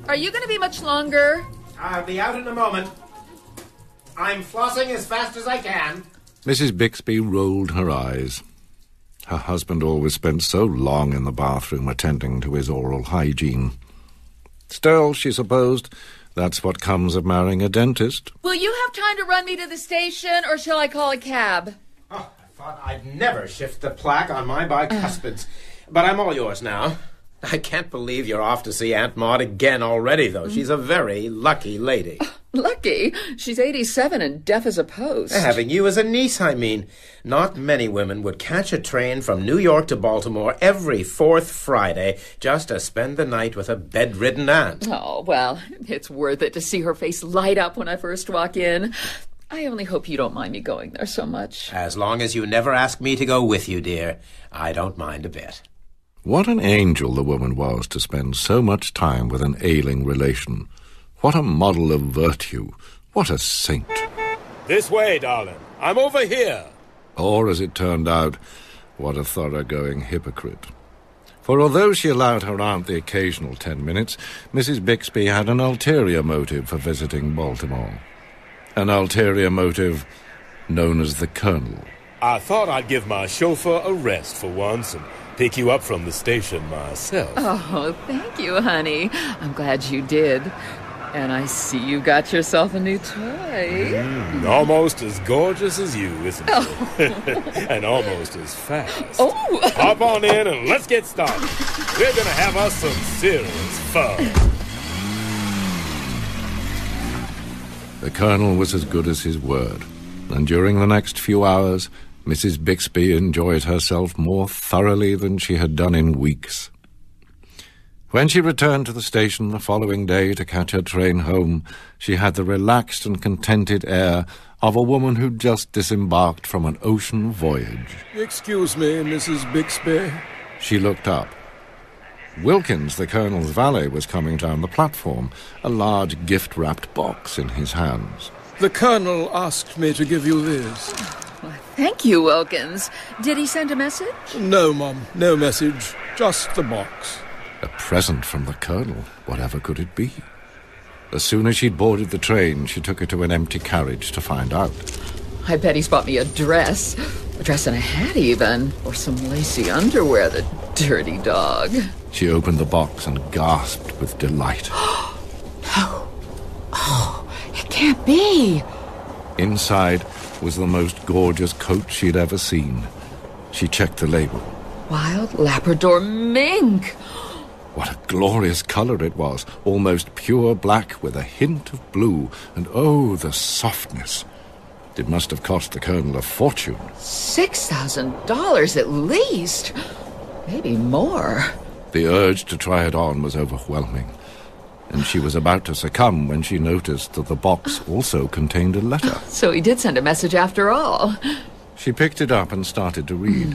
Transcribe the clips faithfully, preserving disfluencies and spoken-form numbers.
Are you going to be much longer? I'll be out in a moment. I'm flossing as fast as I can. Missus Bixby rolled her eyes. Her husband always spent so long in the bathroom attending to his oral hygiene. Still, she supposed, that's what comes of marrying a dentist. Will you have time to run me to the station, or shall I call a cab? Oh, I thought I'd never shift the plaque on my bicuspids. But I'm all yours now. I can't believe you're off to see Aunt Maud again already, though. She's a very lucky lady. Lucky? She's eighty-seven and deaf as a post. Having you as a niece, I mean. Not many women would catch a train from New York to Baltimore every fourth Friday just to spend the night with a bedridden aunt. Oh, well, it's worth it to see her face light up when I first walk in. I only hope you don't mind me going there so much. As long as you never ask me to go with you, dear, I don't mind a bit. What an angel the woman was to spend so much time with an ailing relation. What a model of virtue. What a saint. This way, darling. I'm over here. Or, as it turned out, what a thoroughgoing hypocrite. For although she allowed her aunt the occasional ten minutes, Missus Bixby had an ulterior motive for visiting Baltimore. An ulterior motive known as the Colonel. I thought I'd give my chauffeur a rest for once and pick you up from the station myself. Oh, thank you, honey. I'm glad you did. And I see you got yourself a new toy. Mm, almost as gorgeous as you, isn't oh. it? And almost as fast. Oh! Hop on in and let's get started. We're going to have us some serious fun. The Colonel was as good as his word, and during the next few hours, Missus Bixby enjoyed herself more thoroughly than she had done in weeks. When she returned to the station the following day to catch her train home, she had the relaxed and contented air of a woman who'd just disembarked from an ocean voyage. Excuse me, Missus Bixby. She looked up. Wilkins, the Colonel's valet, was coming down the platform, a large gift-wrapped box in his hands. The Colonel asked me to give you this. Well, thank you, Wilkins. Did he send a message? No, Mum, no message. Just the box. A present from the Colonel, whatever could it be? As soon as she'd boarded the train, she took it to an empty carriage to find out. I bet he's bought me a dress. A dress and a hat, even. Or some lacy underwear, the dirty dog. She opened the box and gasped with delight. No. Oh, it can't be. Inside was the most gorgeous coat she'd ever seen. She checked the label. Wild Labrador mink. What a glorious colour it was, almost pure black with a hint of blue, and oh, the softness. It must have cost the Colonel a fortune. Six thousand dollars at least. Maybe more. The urge to try it on was overwhelming, and she was about to succumb when she noticed that the box also contained a letter. So he did send a message after all. She picked it up and started to read.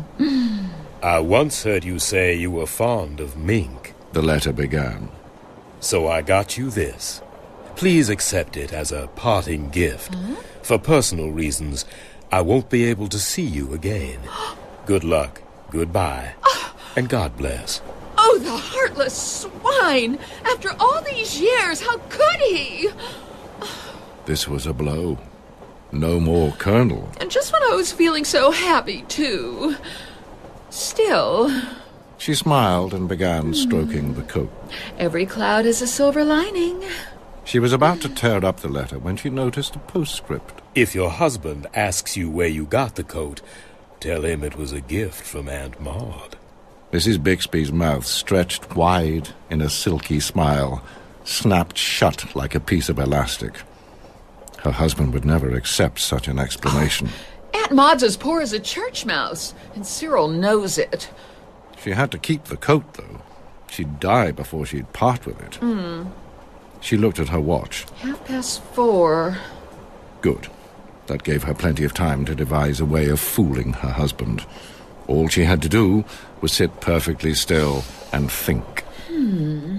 I once heard you say you were fond of mink. The letter began. So I got you this. Please accept it as a parting gift. Huh? For personal reasons, I won't be able to see you again. Good luck, goodbye, and God bless. Oh, the heartless swine! After all these years, how could he? This was a blow. No more Colonel. And just when I was feeling so happy, too. Still... She smiled and began stroking the coat. Every cloud has a silver lining. She was about to tear up the letter when she noticed a postscript. If your husband asks you where you got the coat, tell him it was a gift from Aunt Maud. Missus Bixby's mouth stretched wide in a silky smile, snapped shut like a piece of elastic. Her husband would never accept such an explanation. Oh, Aunt Maud's as poor as a church mouse, and Cyril knows it. She had to keep the coat, though. She'd die before she'd part with it. Hmm. She looked at her watch. Half past four. Good. That gave her plenty of time to devise a way of fooling her husband. All she had to do was sit perfectly still and think. Hmm.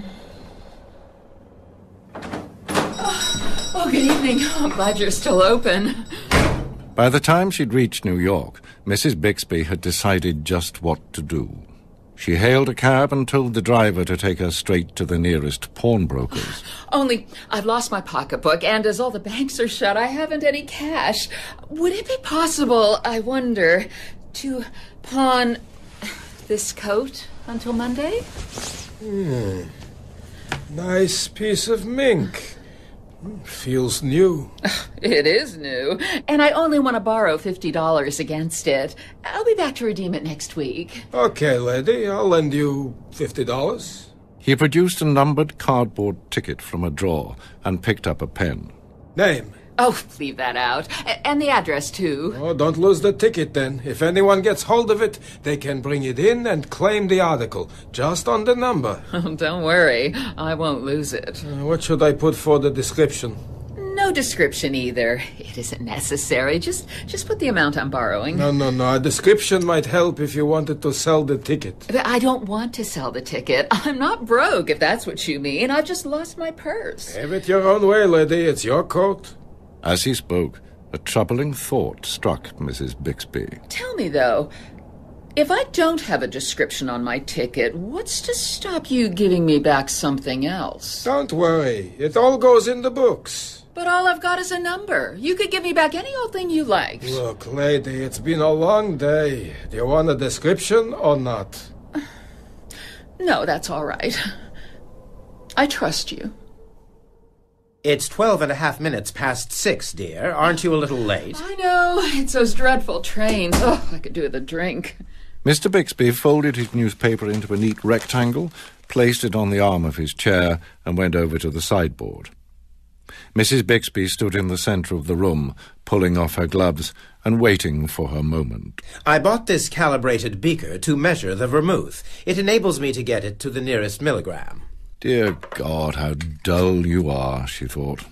Oh, oh, good evening. I'm glad you're still open. By the time she'd reached New York, Missus Bixby had decided just what to do. She hailed a cab and told the driver to take her straight to the nearest pawnbroker's. Only I've lost my pocketbook, and as all the banks are shut, I haven't any cash. Would it be possible, I wonder, to pawn this coat until Monday? Hmm. Nice piece of mink. Feels new. It is new, and I only want to borrow fifty dollars against it. I'll be back to redeem it next week. Okay, lady, I'll lend you fifty dollars. He produced a numbered cardboard ticket from a drawer and picked up a pen. Name? Oh, leave that out. A- and the address, too. Oh, don't lose the ticket, then. If anyone gets hold of it, they can bring it in and claim the article, just on the number. Oh, don't worry. I won't lose it. Uh, what should I put for the description? No description either. It isn't necessary. Just just put the amount I'm borrowing. No, no, no. A description might help if you wanted to sell the ticket. But I don't want to sell the ticket. I'm not broke, if that's what you mean. I've just lost my purse. Have it your own way, lady. It's your coat. As he spoke, a troubling thought struck Missus Bixby. Tell me, though, if I don't have a description on my ticket, what's to stop you giving me back something else? Don't worry. It all goes in the books. But all I've got is a number. You could give me back any old thing you liked. Look, lady, it's been a long day. Do you want a description or not? No, that's all right. I trust you. It's twelve and a half minutes past six, dear. Aren't you a little late? I know. It's those dreadful trains. Oh, I could do with a drink. Mister Bixby folded his newspaper into a neat rectangle, placed it on the arm of his chair, and went over to the sideboard. Missus Bixby stood in the centre of the room, pulling off her gloves and waiting for her moment. I bought this calibrated beaker to measure the vermouth. It enables me to get it to the nearest milligram. Dear God, how dull you are, she thought,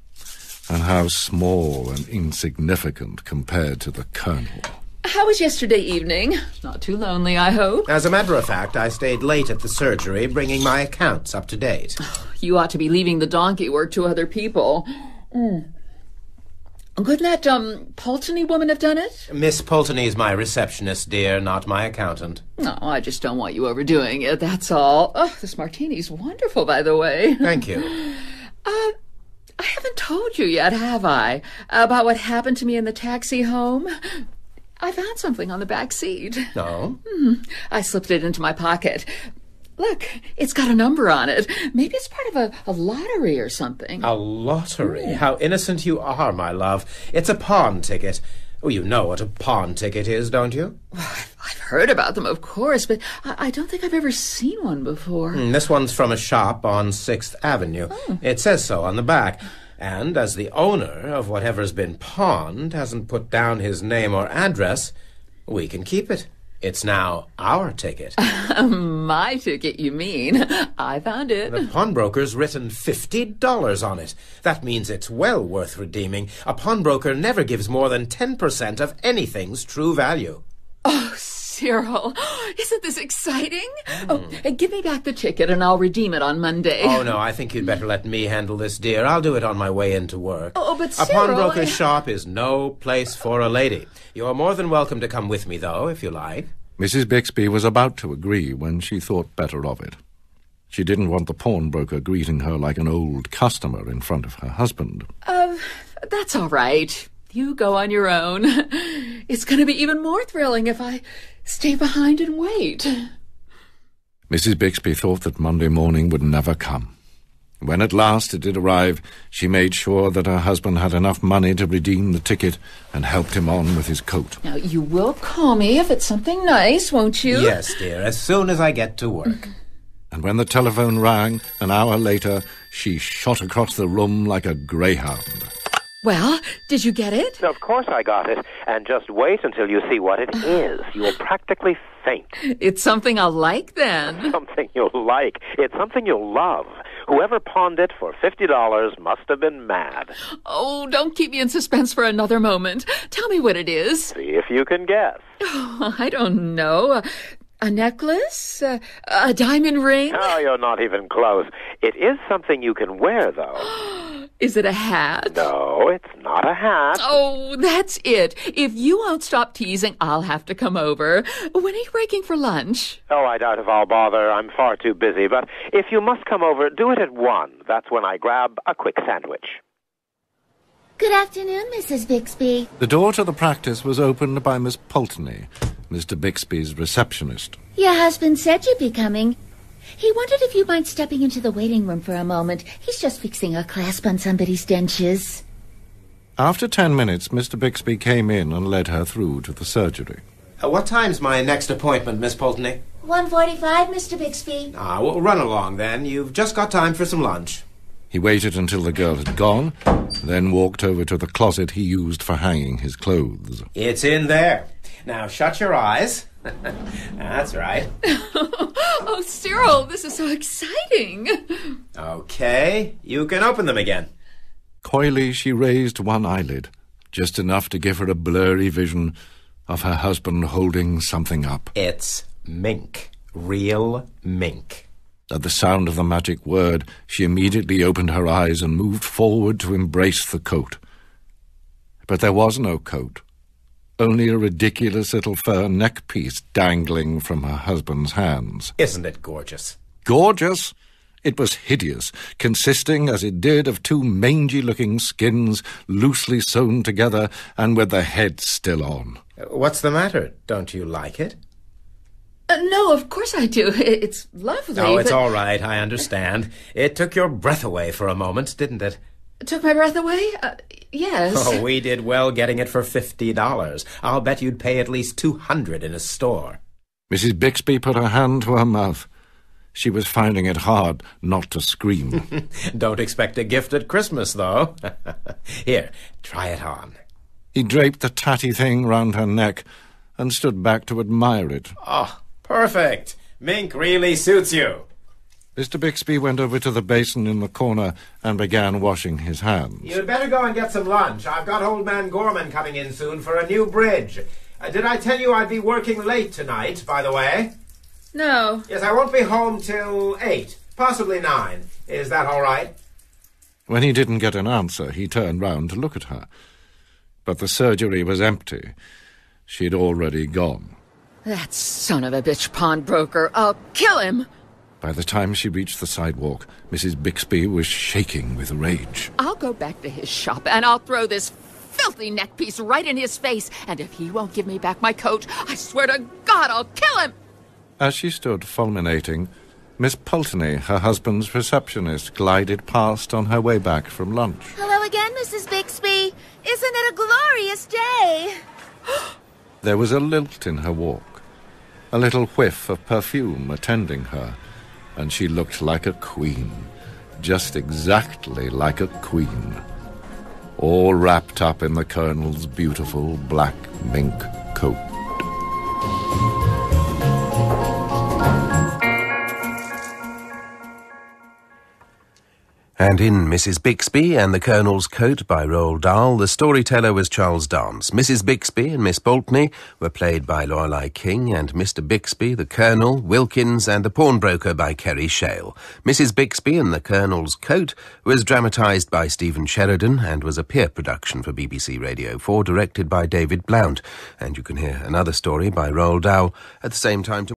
and how small and insignificant compared to the Colonel. How was yesterday evening? Not too lonely, I hope. As a matter of fact, I stayed late at the surgery, bringing my accounts up to date. You ought to be leaving the donkey work to other people. Mm. Couldn't that, um, Pulteney woman have done it? Miss Pulteney's my receptionist, dear, not my accountant. No, I just don't want you overdoing it, that's all. Oh, this martini's wonderful, by the way. Thank you. Uh, I haven't told you yet, have I? About what happened to me in the taxi home? I found something on the back seat. No? Mm, I slipped it into my pocket. Look, it's got a number on it. Maybe it's part of a, a lottery or something. A lottery? Mm. How innocent you are, my love. It's a pawn ticket. Oh, you know what a pawn ticket is, don't you? Well, I've heard about them, of course, but I, I don't think I've ever seen one before. Mm, this one's from a shop on sixth Avenue. Oh. It says so on the back. And as the owner of whatever's been pawned hasn't put down his name or address, we can keep it. It's now our ticket. My ticket, you mean? I found it. The pawnbroker's written fifty dollars on it. That means it's well worth redeeming. A pawnbroker never gives more than ten percent of anything's true value. Oh, Cyril, isn't this exciting? Mm. Oh, give me back the ticket and I'll redeem it on Monday. Oh, no, I think you'd better let me handle this, dear. I'll do it on my way into work. Oh, but A Cyril... pawnbroker's I... shop is no place for a lady. You're more than welcome to come with me, though, if you like. Missus Bixby was about to agree when she thought better of it. She didn't want the pawnbroker greeting her like an old customer in front of her husband. Uh, that's all right. You go on your own. It's going to be even more thrilling if I stay behind and wait. Missus Bixby thought that Monday morning would never come. When at last it did arrive, she made sure that her husband had enough money to redeem the ticket and helped him on with his coat. Now, you will call me if it's something nice, won't you? Yes, dear, as soon as I get to work. And when the telephone rang, an hour later, she shot across the room like a greyhound. Well, did you get it? Of course I got it. And just wait until you see what it is. You will practically faint. It's something I'll like, then. Something you'll like. It's something you'll love. Whoever pawned it for fifty dollars must have been mad. Oh, don't keep me in suspense for another moment. Tell me what it is. See if you can guess. Oh, I don't know. A, a necklace? A, a diamond ring? Oh, you're not even close. It is something you can wear, though. Is it a hat? No, it's not a hat. Oh, that's it. If you won't stop teasing, I'll have to come over. When are you breaking for lunch? Oh, I doubt if I'll bother. I'm far too busy. But if you must come over, do it at one. That's when I grab a quick sandwich. Good afternoon, Missus Bixby. The door to the practice was opened by Miss Pulteney, Mister Bixby's receptionist. Your husband said you'd be coming. He wondered if you mind stepping into the waiting room for a moment. He's just fixing a clasp on somebody's dentures. After ten minutes, Mister Bixby came in and led her through to the surgery. Uh, what time's my next appointment, Miss Pulteney? one forty-five, Mister Bixby. Ah, well, run along then. You've just got time for some lunch. He waited until the girl had gone, then walked over to the closet he used for hanging his clothes. It's in there. Now, shut your eyes. That's right. Oh, Cyril, this is so exciting. Okay, you can open them again. Coyly, she raised one eyelid, just enough to give her a blurry vision of her husband holding something up. It's mink. Real mink. At the sound of the magic word, she immediately opened her eyes and moved forward to embrace the coat. But there was no coat. Only a ridiculous little fur neck-piece dangling from her husband's hands. Isn't it gorgeous? Gorgeous? It was hideous, consisting as it did of two mangy-looking skins loosely sewn together and with the head still on. What's the matter? Don't you like it? Uh, no, of course I do. It's lovely. Oh, it's but... all right. I understand. It took your breath away for a moment, didn't it? It took my breath away? Uh, yes. Oh, we did well getting it for fifty dollars. I'll bet you'd pay at least two hundred dollars in a store. Missus Bixby put her hand to her mouth. She was finding it hard not to scream. Don't expect a gift at Christmas, though. Here, try it on. He draped the tatty thing round her neck and stood back to admire it. Oh, perfect. Mink really suits you. Mister Bixby went over to the basin in the corner and began washing his hands. You'd better go and get some lunch. I've got old man Gorman coming in soon for a new bridge. Uh, did I tell you I'd be working late tonight, by the way? No. Yes, I won't be home till eight, possibly nine. Is that all right? When he didn't get an answer, he turned round to look at her. But the surgery was empty. She'd already gone. That son of a bitch pawnbroker. I'll kill him. By the time she reached the sidewalk, Missus Bixby was shaking with rage. I'll go back to his shop, and I'll throw this filthy neckpiece right in his face. And if he won't give me back my coat, I swear to God I'll kill him. As she stood fulminating, Miss Pulteney, her husband's receptionist, glided past on her way back from lunch. Hello again, Missus Bixby. Isn't it a glorious day? There was a lilt in her walk, a little whiff of perfume attending her, and she looked like a queen, just exactly like a queen, all wrapped up in the Colonel's beautiful black mink coat. And in Missus Bixby and the Colonel's Coat by Roald Dahl, the storyteller was Charles Dance. Missus Bixby and Miss Pulteney were played by Lorelei King, and Mister Bixby, the Colonel, Wilkins, and the Pawnbroker by Kerry Shale. Missus Bixby and the Colonel's Coat was dramatised by Stephen Sheridan and was a peer production for B B C Radio four, directed by David Blount. And you can hear another story by Roald Dahl at the same time. To